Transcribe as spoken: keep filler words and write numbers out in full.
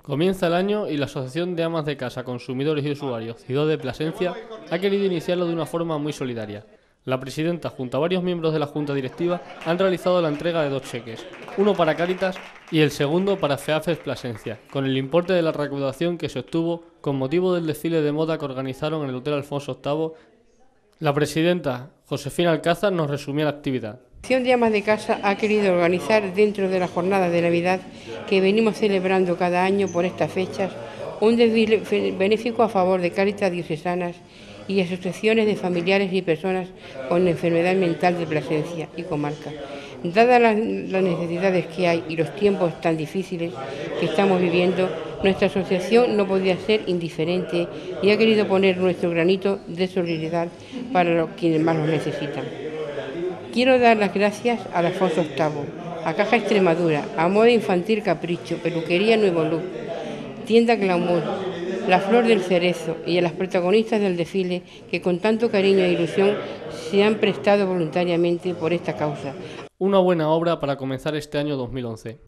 Comienza el año y la Asociación de Amas de Casa, Consumidores y Usuarios Cidó de Plasencia ha querido iniciarlo de una forma muy solidaria. La presidenta, junto a varios miembros de la Junta Directiva, han realizado la entrega de dos cheques, uno para Cáritas y el segundo para FEAFES Plasencia, con el importe de la recaudación que se obtuvo con motivo del desfile de moda que organizaron en el Hotel Alfonso octavo. La presidenta, Josefina Alcázar, nos resumía la actividad. La Asociación de Amas de Casa ha querido organizar dentro de la jornada de Navidad que venimos celebrando cada año por estas fechas un desfile benéfico a favor de Cáritas diocesanas y asociaciones de familiares y personas con enfermedad mental de Plasencia y comarca. Dadas las, las necesidades que hay y los tiempos tan difíciles que estamos viviendo, nuestra asociación no podía ser indiferente y ha querido poner nuestro granito de solidaridad para los, quienes más lo necesitan. Quiero dar las gracias al Alfonso octavo, a Caja Extremadura, a Moda Infantil Capricho, Peluquería Nuevo Look, Tienda Glamour, La Flor del Cerezo y a las protagonistas del desfile que con tanto cariño e ilusión se han prestado voluntariamente por esta causa. Una buena obra para comenzar este año dos mil once.